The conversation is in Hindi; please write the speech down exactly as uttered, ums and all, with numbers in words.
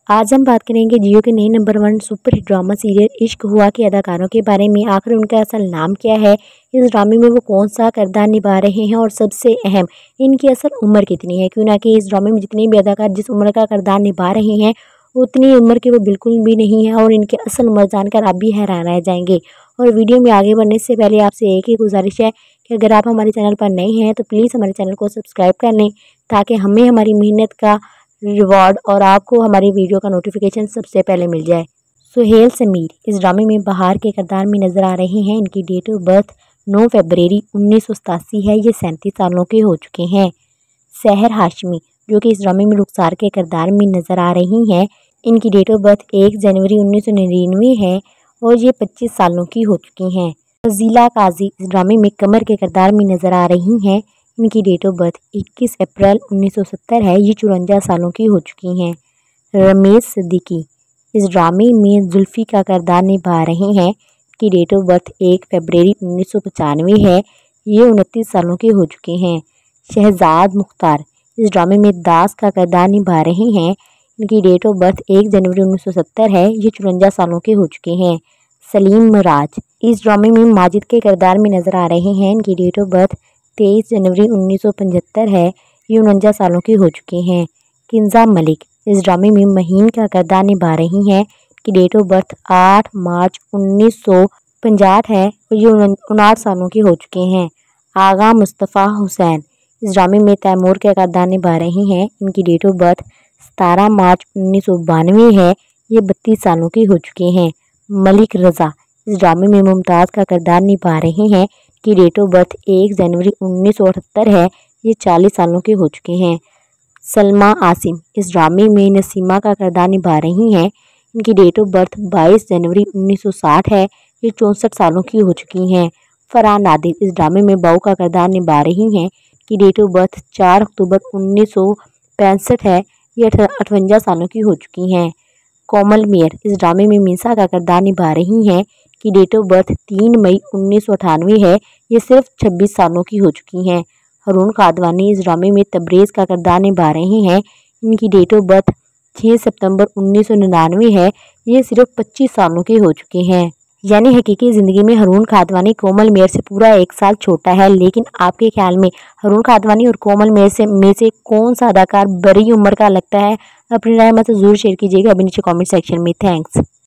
आज हम बात करेंगे जियो के नए number one super hit drama serial Ishq Hua के अदाकारों के बारे में। आखिर उनका असल नाम क्या है, इस ड्रामे में वो कौन सा किरदार निभा रहे हैं और सबसे अहम इनकी असल उम्र कितनी है। क्यों ना कि इस ड्रामे में जितने भी अदाकार जिस उम्र का किरदार निभा रहे हैं उतनी उम्र के वो बिल्कुल भी नहीं है और इनकी असल उम्र जानकर आप भी हैरान रह जाएंगे। और वीडियो में आगे बढ़ने से पहले आपसे एक ही गुजारिश है कि अगर आप हमारे चैनल पर नए हैं तो प्लीज़ हमारे चैनल को सब्सक्राइब कर लें ताकि हमें हमारी मेहनत का रिवॉर्ड और आपको हमारी वीडियो का नोटिफिकेशन सबसे पहले मिल जाए। सुहेल समीर इस ड्रामे में बहार के किरदार में नज़र आ रहे हैं। इनकी डेट ऑफ बर्थ नौ फरवरी उन्नीस सौ सतासी है। ये सैंतीस सालों के हो चुके हैं। सहर हाशमी जो कि इस ड्रामे में रुखसार के किरदार में नज़र आ रही हैं। इनकी डेट ऑफ बर्थ एक जनवरी उन्नीस सौ निन्यानवे है और ये पच्चीस सालों की हो चुकी हैं। फजीला काजी इस ड्रामे में कमर के किरदार में नज़र आ रही हैं। इनकी डेट ऑफ बर्थ इक्कीस अप्रैल उन्नीस सौ सत्तर है। ये चौरानवे सालों की हो चुकी हैं। रमेश सिद्दीकी इस ड्रामे में जुल्फ़ी का किरदार निभा रहे हैं। इनकी डेट ऑफ बर्थ एक फरवरी उन्नीस सौ पचानवे है। ये उनतीस सालों के हो चुके हैं। शहजाद मुख्तार इस ड्रामे में दास का किरदार निभा रहे हैं। इनकी डेट ऑफ बर्थ एक जनवरी उन्नीस सौ सत्तर है। ये चौरानवे सालों के हो चुके हैं। सलीम मराज इस ड्रामे में माजिद के किरदार में नज़र आ रहे हैं। इनकी डेट ऑफ बर्थ तेईस जनवरी उन्नीस सौ पचहत्तर है। ये उनंजा सालों की हो चुके हैं। किंजा मलिक इस ड्रामे में महीन का किरदार निभा रही हैं। इनकी डेट ऑफ बर्थ आठ मार्च उन्नीस सौ पचास है और ये उनाठ सालों की हो चुके हैं। आगा मुस्तफ़ा हुसैन इस ड्रामे में तैमूर का किरदार निभा रहे हैं। इनकी डेट ऑफ बर्थ सतारह मार्च उन्नीस सौ बानवे है। ये बत्तीस सालों की हो चुके हैं। मलिक रज़ा इस ड्रामे में मुमताज़ का किरदार निभा रहे हैं। की डेट ऑफ बर्थ एक जनवरी उन्नीस सौ अठहत्तर है। ये चालीस सालों के हो चुके हैं। सलमा आसिम इस ड्रामे में नसीमा का किरदार निभा रही हैं। इनकी डेट ऑफ बर्थ बाईस जनवरी उन्नीस सौ साठ है। ये चौंसठ सालों की हो चुकी हैं। फरहान नादिर इस ड्रामे में बहू का किरदार निभा रही हैं। की डेट ऑफ बर्थ चार अक्टूबर उन्नीस सौ पैंसठ है। ये अठवंजा सालों की हो चुकी हैं। कोमल मेयर इस ड्रामे में मीसा का किरदार निभा रही हैं। की डेट ऑफ बर्थ तीन मई उन्नीस सौ अठानवे है। ये सिर्फ छब्बीस सालों की हो चुकी हैं। हरून खादवानी इस ड्रामे में तब्रेज़ का किरदार निभा रहे हैं। इनकी डेट ऑफ बर्थ छह सितंबर उन्नीस सौ निन्यानवे है। ये सिर्फ पच्चीस सालों के हो चुके हैं। यानी हकीकी ज़िंदगी में हरून खादवानी कोमल मेयर से पूरा एक साल छोटा है। लेकिन आपके ख्याल में हरून खादवानी और कोमल मेयर से में से कौन सा अदाकार बड़ी उम्र का लगता है? अपनी राय हमसे ज़रूर शेयर कीजिएगा अभी नीचे कमेंट सेक्शन में। थैंक्स।